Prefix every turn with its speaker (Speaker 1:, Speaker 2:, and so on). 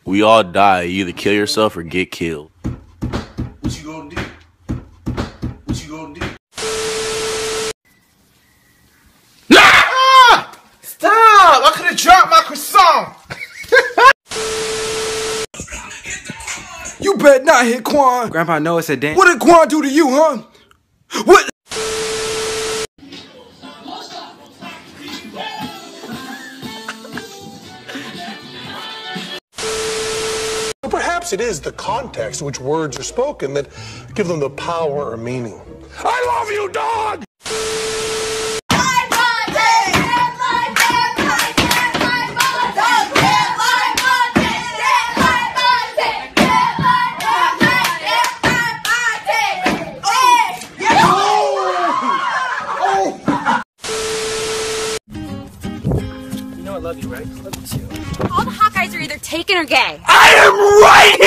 Speaker 1: We all die. You either kill yourself or get killed.
Speaker 2: What you gonna do? What you gonna do?
Speaker 3: Ah! Stop! I could have dropped my croissant.
Speaker 4: You better not hit Quan.
Speaker 5: Grandpa, know it's a dance.
Speaker 4: What did Quan do to you, huh? What?
Speaker 6: Perhaps it is the context in which words are spoken that give them the power or meaning. I love you, dog!
Speaker 7: You know I love you, right? I love you too.
Speaker 8: All the hot guys are either taken or gay.
Speaker 1: I am right